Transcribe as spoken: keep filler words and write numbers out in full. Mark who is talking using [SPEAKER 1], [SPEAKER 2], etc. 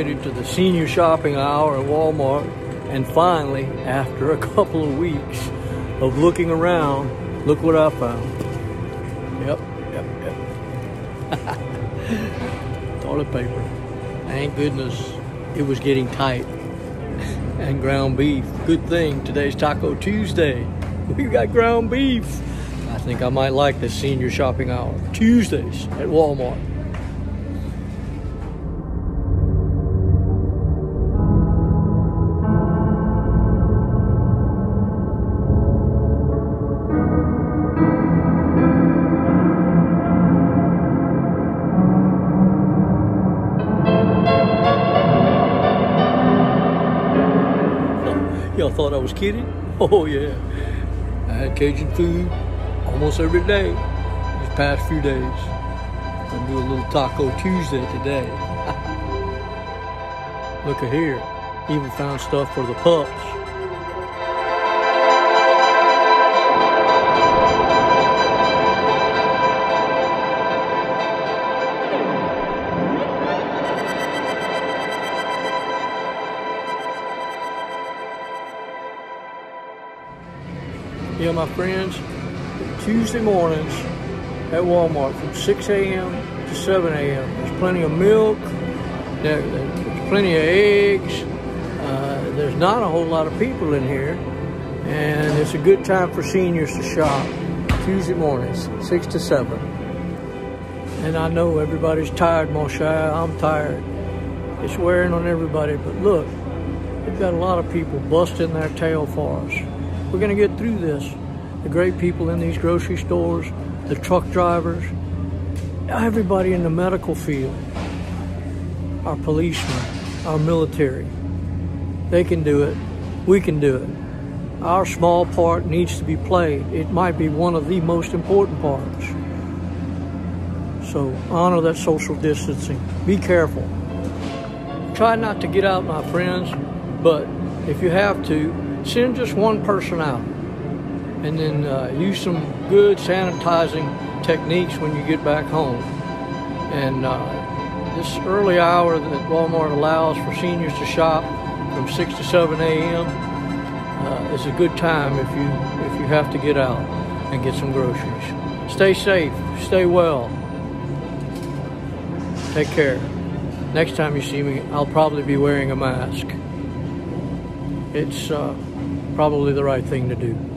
[SPEAKER 1] made it to the senior shopping hour at Walmart, and finally, after a couple of weeks of looking around, look what I found. Yep, yep, yep. Toilet paper. Thank goodness it was getting tight. And ground beef. Good thing today's Taco Tuesday. We got ground beef. I think I might like this senior shopping hour. Tuesdays at Walmart. Y'all thought I was kidding? Oh yeah. I had Cajun food almost every day these past few days. Gonna do a little Taco Tuesday today. Look at here. Even found stuff for the pups. Yeah, my friends, Tuesday mornings at Walmart from six A M to seven A M There's plenty of milk, there, there's plenty of eggs. Uh, there's not a whole lot of people in here, and it's a good time for seniors to shop. Tuesday mornings, six to seven. And I know everybody's tired, Moshe. I'm tired. It's wearing on everybody, but look, we've got a lot of people busting their tail for us. We're gonna get through this. The great people in these grocery stores, the truck drivers, everybody in the medical field, our policemen, our military. They can do it. We can do it. Our small part needs to be played. It might be one of the most important parts. So honor that social distancing. Be careful. Try not to get out, my friends, but if you have to, send just one person out, and then uh, use some good sanitizing techniques when you get back home. And uh, this early hour that Walmart allows for seniors to shop from six to seven A M Uh, is a good time if you if you have to get out and get some groceries. Stay safe, stay well, take care. Next time you see me, I'll probably be wearing a mask. It's uh, probably the right thing to do.